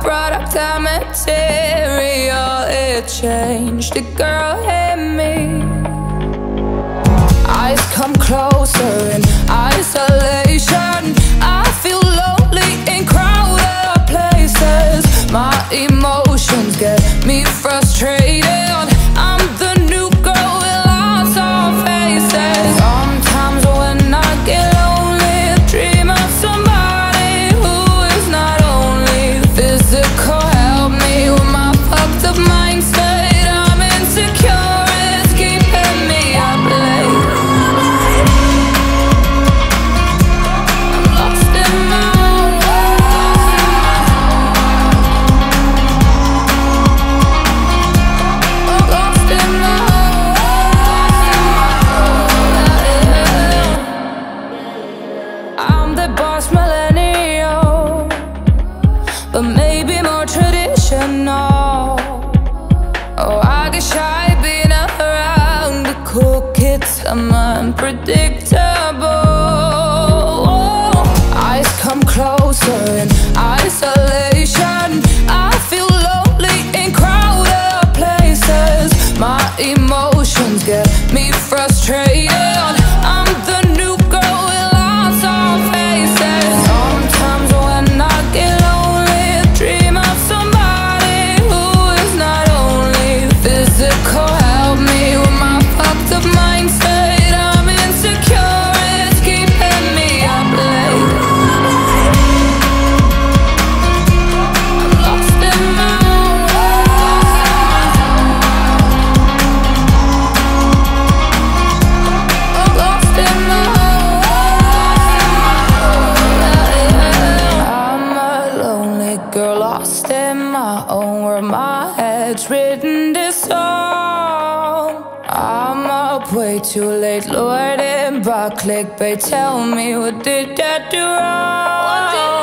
product, that material, it changed. The girl hit me. Eyes come closer in isolation. I feel lonely in crowded places. My emotions get me frustrated. I'm the new girl with lots of faces. Sometimes when I get lonely, I dream of somebody who is not only physical. Help me with my fucked up mindset. I'm insecure, it's keeping me up late. I'm lost in my own world. Lost in my own. I'm the boss millennial, but maybe more traditional. Oh, I get shy being around the cool kids. I'm unpredictable. Eyes come closer in isolation. I feel lonely in crowded places. My emotions get me frustrated. I'm the new girl with lots of faces. Sometimes when I get lonely, I dream of somebody who is not only physical. Help me with my fucked up mindset. I'm insecure, it's keeping me up late. I'm lost in my own world. Lost in my own. I'm a lonely girl lost in my own world. My head's written this song. I'm up way too late, lured in by clickbait. Tell me, what did I do wrong?